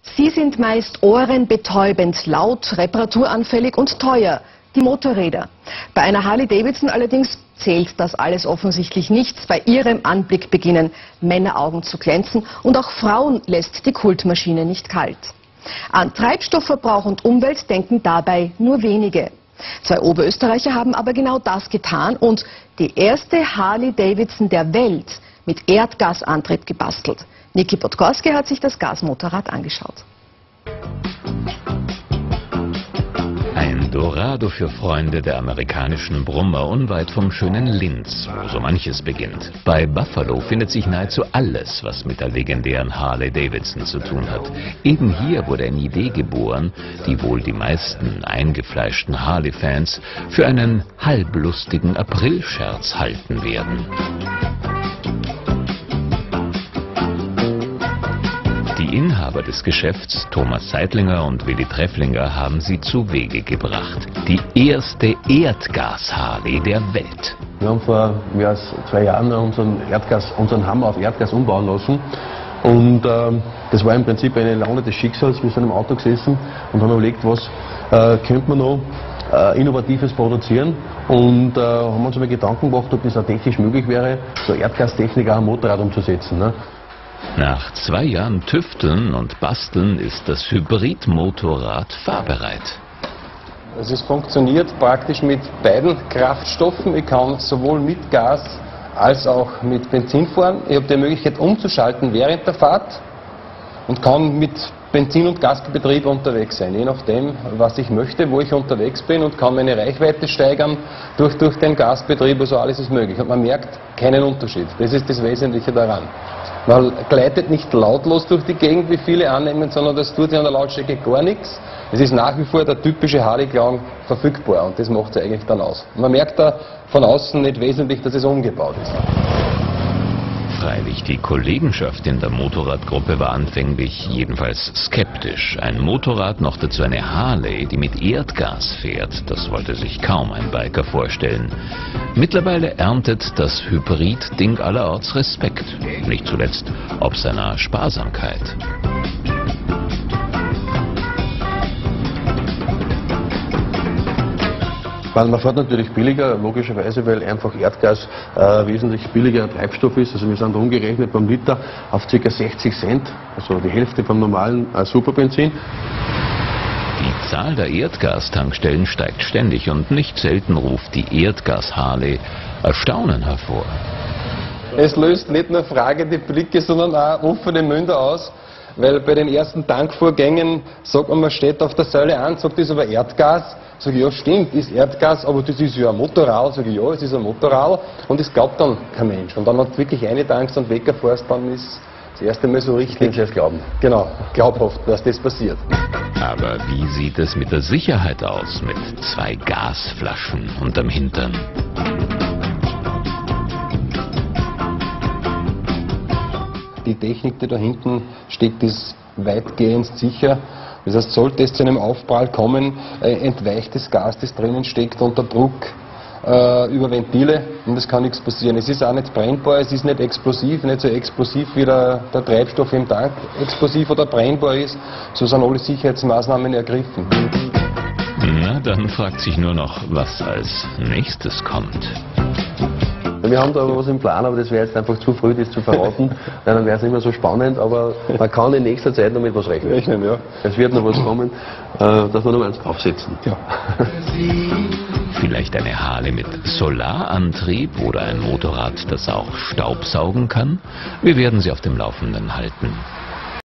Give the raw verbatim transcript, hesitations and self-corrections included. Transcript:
Sie sind meist ohrenbetäubend, laut, reparaturanfällig und teuer. Die Motorräder. Bei einer Harley-Davidson allerdings zählt das alles offensichtlich nichts. Bei ihrem Anblick beginnen Männeraugen zu glänzen und auch Frauen lässt die Kultmaschine nicht kalt. An Treibstoffverbrauch und Umwelt denken dabei nur wenige. Zwei Oberösterreicher haben aber genau das getan und die erste Harley-Davidson der Welt mit Erdgasantrieb gebastelt. Niki Podgorski hat sich das Gasmotorrad angeschaut. Ein Dorado für Freunde der amerikanischen Brummer unweit vom schönen Linz, wo so manches beginnt. Bei Buffalo findet sich nahezu alles, was mit der legendären Harley-Davidson zu tun hat. Eben hier wurde eine Idee geboren, die wohl die meisten eingefleischten Harley-Fans für einen halblustigen Aprilscherz halten werden. Die Inhaber des Geschäfts, Thomas Seidlinger und Willi Trefflinger, haben sie zu Wege gebracht. Die erste Erdgas-Harley der Welt. Wir haben vor mehr als zwei Jahren unseren, Erdgas, unseren Hammer auf Erdgas umbauen lassen. Und ähm, das war im Prinzip eine Laune des Schicksals. Wir sind im Auto gesessen und haben überlegt, was äh, könnte man noch äh, Innovatives produzieren. Und äh, haben uns einmal Gedanken gemacht, ob das auch technisch möglich wäre, so Erdgastechnik auch am Motorrad umzusetzen. Ne? Nach zwei Jahren Tüfteln und Basteln ist das Hybridmotorrad fahrbereit. Also es funktioniert praktisch mit beiden Kraftstoffen. Ich kann sowohl mit Gas als auch mit Benzin fahren. Ich habe die Möglichkeit umzuschalten während der Fahrt und kann mit Benzin- und Gasbetrieb unterwegs sein, je nachdem, was ich möchte, wo ich unterwegs bin, und kann meine Reichweite steigern durch, durch den Gasbetrieb. Also alles ist möglich und man merkt keinen Unterschied. Das ist das Wesentliche daran. Man gleitet nicht lautlos durch die Gegend, wie viele annehmen, sondern das tut ja an der Lautstärke gar nichts. Es ist nach wie vor der typische Harley-Klang verfügbar und das macht es eigentlich dann aus. Und man merkt da von außen nicht wesentlich, dass es umgebaut ist. Freilich, die Kollegenschaft in der Motorradgruppe war anfänglich jedenfalls skeptisch. Ein Motorrad, noch dazu eine Harley, die mit Erdgas fährt, das wollte sich kaum ein Biker vorstellen. Mittlerweile erntet das Hybrid-Ding allerorts Respekt, nicht zuletzt ob seiner Sparsamkeit. Man fährt natürlich billiger, logischerweise, weil einfach Erdgas äh, wesentlich billiger Treibstoff ist. Also wir sind da umgerechnet beim Liter auf ca. sechzig Cent, also die Hälfte vom normalen äh, Superbenzin. Die Zahl der Erdgastankstellen steigt ständig und nicht selten ruft die Erdgas-Harley Erstaunen hervor. Es löst nicht nur fragende Blicke, sondern auch offene Münder aus, weil bei den ersten Tankvorgängen sagt man, man steht auf der Säule an, sagt, das ist aber Erdgas. Sag ich, ja stimmt, ist Erdgas, aber das ist ja ein Motorrad. Sag ich, ja, es ist ein Motorrad, und es glaubt dann kein Mensch. Und dann hat wirklich eine Tankst und weggefahren, dann ist das erste Mal so richtig das glauben. Genau, glaubhaft, dass das passiert. Aber wie sieht es mit der Sicherheit aus, mit zwei Gasflaschen unterm Hintern? Die Technik, die da hinten steckt, ist weitgehend sicher. Das heißt, sollte es zu einem Aufprall kommen, äh, entweicht das Gas, das drinnen steckt, unter Druck äh, über Ventile, und es kann nichts passieren. Es ist auch nicht brennbar, es ist nicht explosiv, nicht so explosiv wie der, der Treibstoff im Tank explosiv oder brennbar ist. So sind alle Sicherheitsmaßnahmen ergriffen. Na, dann fragt sich nur noch, was als nächstes kommt. Wir haben da aber was im Plan, aber das wäre jetzt einfach zu früh, das zu verraten, weil dann wäre es immer so spannend, aber man kann in nächster Zeit noch mit was rechnen. Rechnen, ja. Es wird noch was kommen, äh, dass wir noch eins draufsetzen. Ja. Vielleicht eine Harley mit Solarantrieb oder ein Motorrad, das auch Staubsaugen kann? Wir werden Sie auf dem Laufenden halten.